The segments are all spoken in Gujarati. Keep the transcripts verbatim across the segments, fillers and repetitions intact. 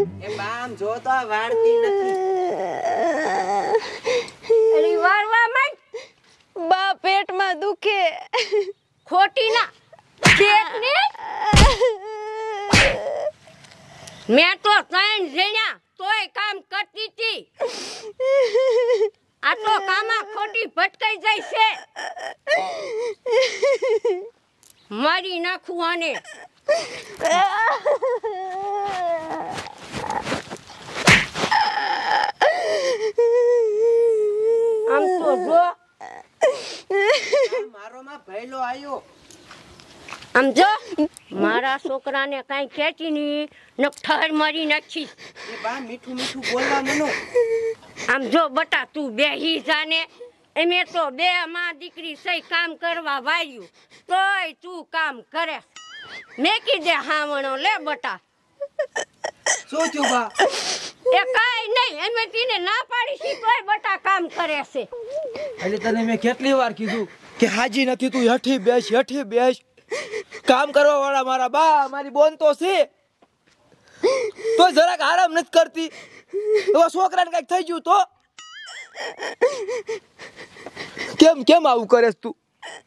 એ બામ જો તો વાળતી નથી. અરે વારવા માંડ. બા પેટમાં દુખે. ખોટી ના પેટને મેં તો ત્રણ જણ્યા તોય કામ કરતી હતી. આ તો કામમાં ખોટી ભટકાઈ જાય છે. મારી નાખું આને. આમ તો જો મારો માં ભઈલો આયો. આમ જો મારા છોકરાને કાઈ ખેંચી ની ન ઠર મારી નાખી. એ બા મીઠું મીઠું બોલવા મનો. આમ જો બટા તું બેહી જાને. એમે તો બે માં દીકરી સહી કામ કરવા વાર્યું તોય તું કામ કરે. મેં કીધે હાવણો લે બટા. શું થયું બા? એ કાઈ નહીં એમે તીને ના પાડી છે તોય બટા કામ કરે છે. એટલે તને મેં કેટલી વાર કીધું કે હાજી નથી તું હેઠી બેસ હેઠી બેસ. કામ કરવા વાળા મારા બા મારી બોન તો છે તો જરાક આરામ નથી કરતી. તો છોકરાને કઈક થઈ ગયું તો કેમ કેમ આવું કરેસ તું?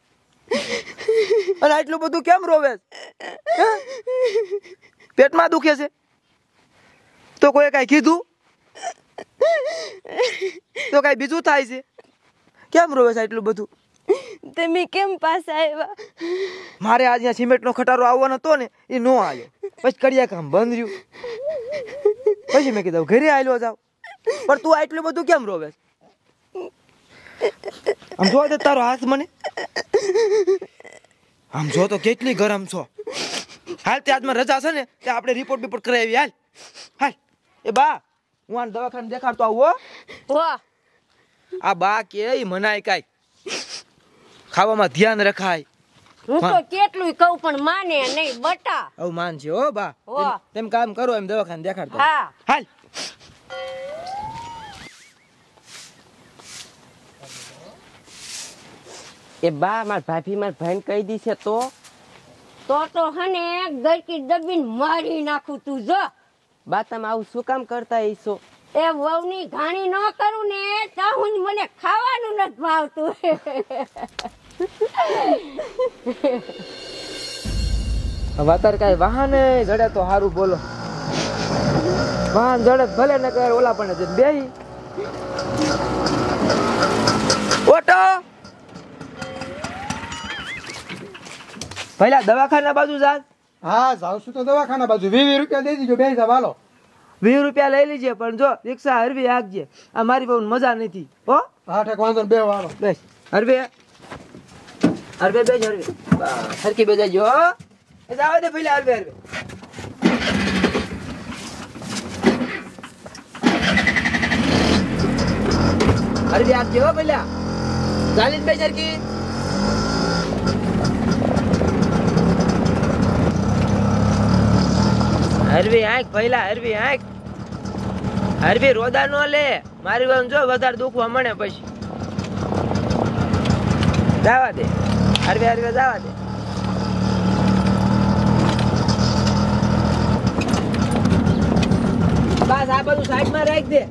અને આટલું બધું કેમ રોવેસ? પેટમાં દુખે છે તો કોઈ કઈ કીધું તો કઈ બીજું થાય છે? કેમ રોવેસ આટલું બધું? તમે કેમ પાછા આવ્યા? મારે આજ અહીંયા સિમેન્ટનો ખટારો આવવાનો હતો ને એ નો આવ્યો. પછી કડિયા કામ બંધ રહ્યું. પછી મેં કીધું ઘરે આવેલો જાવ. પણ તું આટલું બધું કેમ રોવે? આમ જો દે તારો હાથ મને. આમ જો તો કેટલી ગરમ છો. હાલ તે આજમાં રજા છે ને તે આપણે રિપોર્ટ બિપોર્ટ કરાવી. હાલ હાલ એ બા હું આને દવાખાને દેખાડતો આવું. હો આ બા કે મનાય કાઈ ખાવામાં ધ્યાન રખાય. હું તો કેટલું કહું પણ માને નહીં બટા. હવે માન છે હો બા. હો. તેમ કામ કરો એમ દવાખાને દેખાડતો. હા હાલ એ બા માર ભાભી માર ભાઈને કહી દી છે તો તો તો હને ગરકી દબીને મારી નાખું તું જો. બા તમે આવું શું કામ કરતા હશો? એ વહુની ઘાણી ન કરું ને ત્યાં હું મને ખાવાનું નથી ભાવતું. અત્યારે કઈ વાહન જડે તો સારું બોલો. વાહન જડે ભલે ને કરે ઓલા પણ બેહી ઓટો પહેલા દવાખાના બાજુ જા. હા જાઉં છું તો દવાખાના બાજુ. વીસ વીસ રૂપિયા દઈ દીજો બે હિસાબ હાલો. વીસ રૂપિયા લઈ લીજે પણ જો રિક્ષા હરવી આગજે. આ મારી બહુ મજા નથી હો. હા ઠેક વાંધો ને બે વાળો બેસ હરવે હરવે બેસ હરવે હરકી બેજાજો હો. એ જાવ દે પહેલા હરવે હરવે હરવે આગજે હો પહેલા. ચાલીસ બેસ હરકી. હરવી આંખ પહેલા હરવી આંખ. હરવી રોદા નો લે. મારી વાત જો વધારે દુખવા મળે પછી જવા દે. હરવે હરવે જવા દે. બસ આ બધું સાઈડમાં રાખ દે.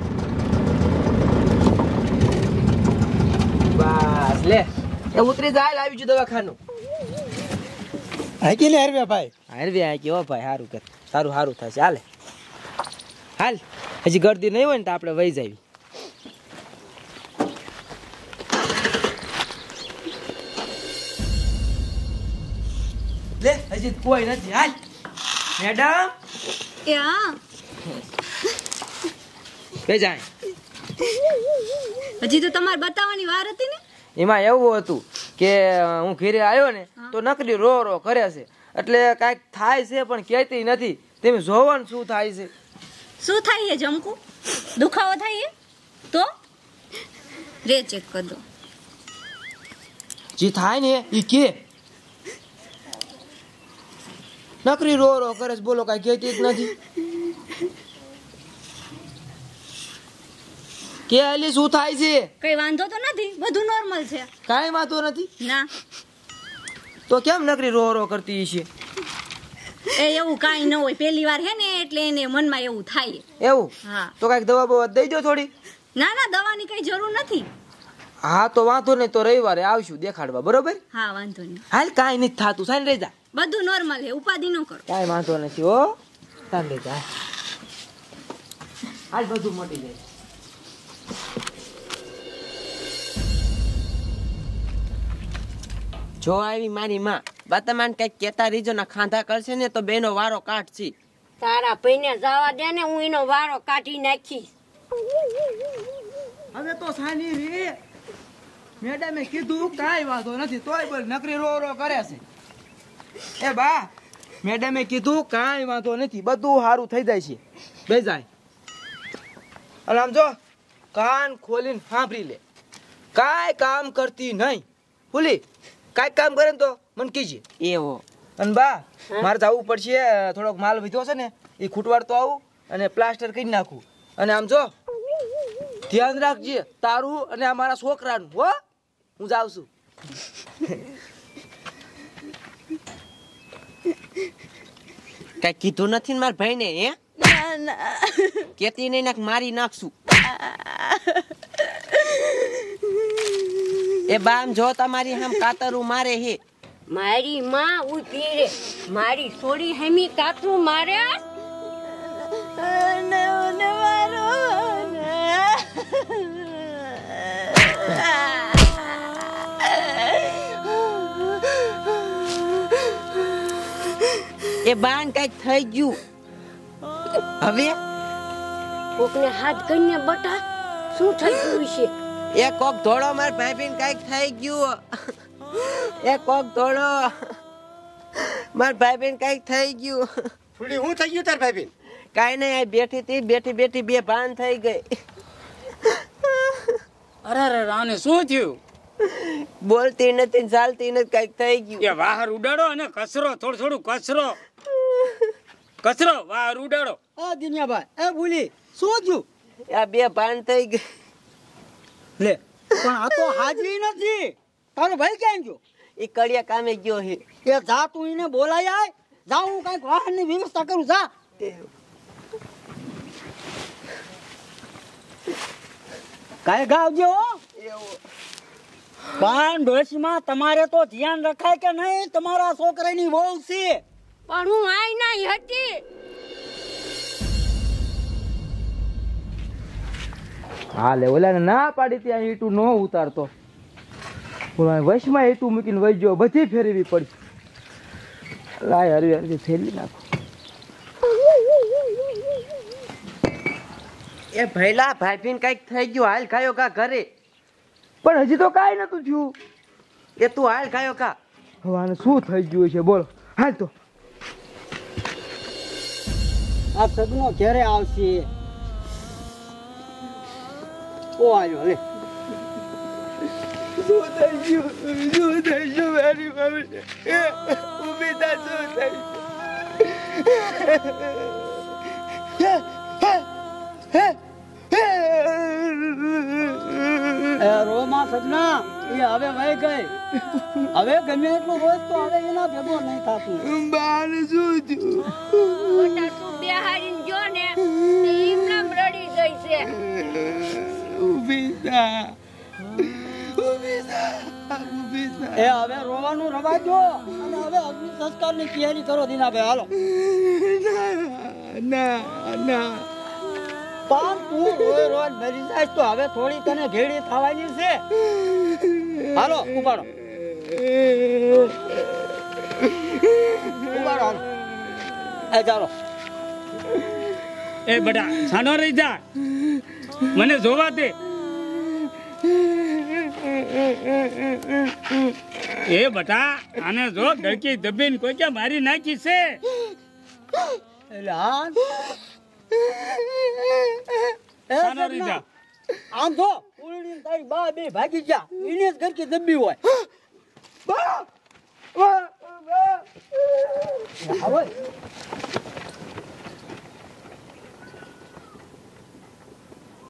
બસ લે એ ઉતરી જાય. આવી ગયું દવાખાનું. હાકી ને હરવે ભાઈ. હરવે હાકી હો ભાઈ. સારું કર સારું સારું થશે. હાલે હાલ. હજી ગરદી નહીં હોય ને તો આપણે વહી જાવી. લે હજી કોઈ નથી. હાલ મેડમ ક્યાં બે જાય. હજી તો તમારે બતાવવાની વાર હતી ને. એમાં એવું હતું કે હું ઘરે આવ્યો ને તો નકલી રો રો કરે છે. એટલે કાંઈક થાય છે પણ કહેતી નથી. તમે જોવાનું શું થાય છે. શું થાય છે જમકુ? દુખાવો થાય છે તો રે ચેક કર દો. જે થાય ને એ કે નકરી રો રો કરે છે. બોલો કાંઈ કહેતી જ નથી. કે આલી શું થાય છે? કઈ વાંધો તો નથી, બધું નોર્મલ છે. કાંઈ વાંધો નથી ના તો કેમ નકરી રો રો કરતી છે? એ એવું કાંઈ ન હોય, પહેલી વાર હે ને એટલે એને મનમાં એવું થાય. એવું? હા. તો કાંઈક દવા બવા દઈ દો થોડી. ના ના, દવાની કઈ જરૂર નથી. હા તો વાંધો નહીં, તો રવિવારે આવશું દેખાડવા, બરોબર? હા વાંધો નહીં. હાલ કાંઈ નથી થાતું, સાઈન રહી જા. બધું નોર્મલ હે, ઉપાધિ ન કરો. કાંઈ વાંધો નથી હો, સાઈન રહી જા. હાલ બધું મટી જાય. જો આવી મારી માં બાતમાન કઈક કેતા રીજો ના ખાંધા કરશે ને તો બેનો વારો કાઢશે. તારા ભાઈને જવા દે ને, હું એનો વારો કાઢી નાખીશ. હવે તો સાની રે, મેડમે કીધું કાંઈ વાંધો નથી, તોય બોલ નકરી રો રો કરે છે. એ બા, મેડમે કીધું કાંઈ વાંધો નથી, બધું સારું થઈ જાય છે. બે જાય અને આમ જો કાન ખોલીને સાંભળી લે, કાંઈ કામ કરતી નહીં. ભૂલી કાંઈક કામ કરે ને તો મને કીજે. એવો અને બા મારે જવું પડશે, થોડોક માલ વધ્યો છે ને એ ખૂટવાડ તો આવું અને પ્લાસ્ટર કરી નાખું. અને આમ જો ધ્યાન રાખજે તારું અને અમારા છોકરાનું, હો. હું જાઉં છું. કઈ કીધું નથી ને મારા ભાઈને? હે કેતી નહીં નાખ, મારી નાખશું. એ બામ જો તમારી હમ કાતરું મારે હે. મારી માં ઉભી રે, મારી છોડી હેમી કાતરું મારે. એ બાન કઈક થઈ ગયું. હવે કોકને હાથ કરીને બટા શું થઈ ગયું છે? એ કોક ધોળો માર ભાભીને કઈક થઈ ગયું. એ કોક ધોળો માર ભાભીને કઈક થઈ ગયું. થોડી હું થઈ ગયું તાર ભાઈ? કાઈ નહીં, આ બેઠી હતી, બેઠી બેઠી બે ભાન થઈ ગઈ. અરે અરે રાને શું થયું? બોલતી નથી, ચાલતી નથી, કઈક થઈ ગયું. એ બહાર ઉડાડો અને કચરો, થોડું થોડું કચરો કચરો બહાર ઉડાડો. આ દિનિયાભાઈ, એ ભૂલી શું થયું? આ બે ભાન થઈ ગઈ. લે પણ આ તો હાજરી નથી. તારો ભાઈ ક્યાં ગયો? એ કડિયા કામે ગયો હે. એ જા, તું એને બોલાય આય. જા, હું કઈક વાહનની વ્યવસ્થા કરું. જા. કાંઈ ગાવજો. પણ ડોશીમાં તમારે તો ધ્યાન રખાય કે નહીં? તમારા છોકરાની વહુ છે. પણ હું આઈ નહીં હતી. હા લે, ઓલા ના પાડી ત્યાં ઈટું ન ઉતારતો. ઓલા વશમાં ઈટું મૂકીને વહી ગયો, બધી ફેરવી પડી. લાય હરવી હરવી ફેરવી નાખો. એ ભઈલા ભાભીને કઈક થઈ ગયું, હાલ ખાયો કા ઘરે. પણ હજી તો કાંઈ નતું થયું. એ તું હાલ ખાયો કા. હવે આને શું થઈ ગયું છે બોલો? હાલ તો આ સગનો ક્યારે આવશે? ઓ આવ્યો. લે શું થઈ ગયું? શું થઈ ગયું મારી મમ્મી? ઊભી થા, શું થઈ ગયું? રોમા સગના એ હવે વહી ગઈ. હવે ગમે એટલું રોજ તો હવે એના ભેગો નહીં થતું. બાને શું થયું? મોટા તું બેહારીને જો ને તો એમ નામ રડી ગઈ છે. ઊભી થા, ઊભી થા, ઊભી થા. એ હવે રોવાનું રવાજો અને હવે અગ્નિ સંસ્કારની તૈયારી કરો. દીનાભાઈ હાલો. ના ના, પણ તું રોજ રોજ મરી જાય તો હવે થોડી તને ઘેડી થવાની છે. હાલો ઉપાડો, ઉપાડો હાલો. એ ચાલો. એ બટા સાનો રહી જા, મને જોવા દે. એ બટા આને જો ગળકી દબીને કોઈ ક્યાં મારી નાખી છે. એટલે હા સાનો રહી જા. આમ તો ઉલડીને તારી બા બે ભાગી ગયા. એને જ ઘર કે દબી હોય. બા, બા, બા.